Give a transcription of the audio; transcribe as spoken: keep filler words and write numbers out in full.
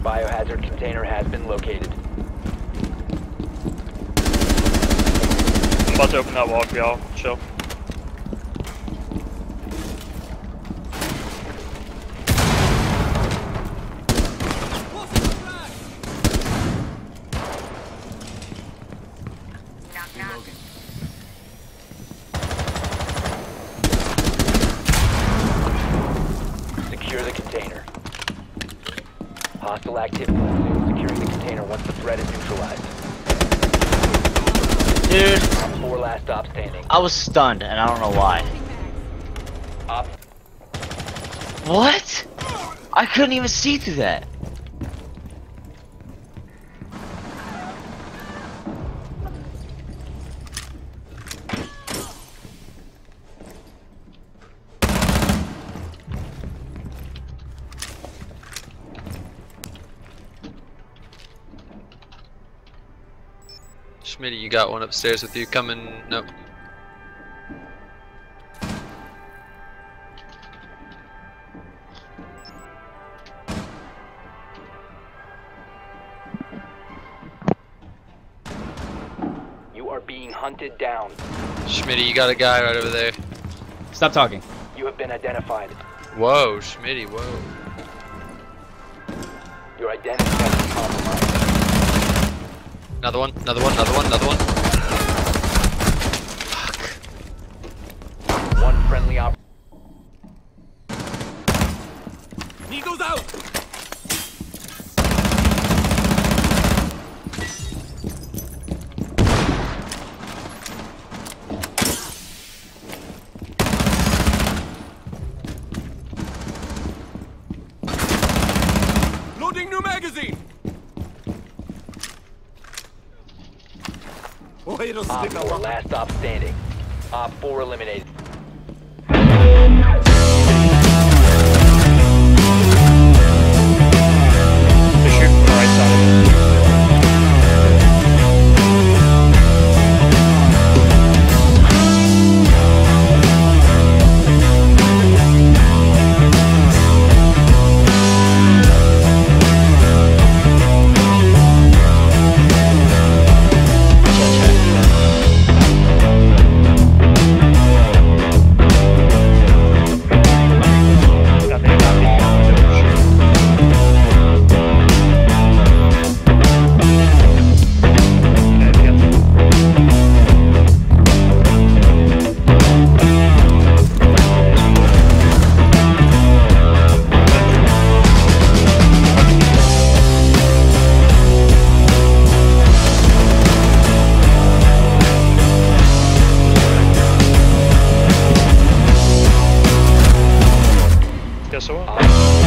Biohazard container has been located. I'm about to open that wall for y'all. Chill. Secure the container. Hostile activity. Securing the container once the threat is neutralized. Dude, Four last stop standing. I was stunned and I don't know why. Op What? I couldn't even see through that. Schmitty, you got one upstairs with you coming. Nope. You are being hunted down. Schmitty, you got a guy right over there. Stop talking. You have been identified. Whoa, Schmitty, whoa. Your identity has been compromised. Another one, another one, another one, another one. One friendly op. Needles out! Loading new magazine! Wait a Op stick four, around. last stop standing. Op four eliminated. They shoot from the right side of it. Got the got the Guess what?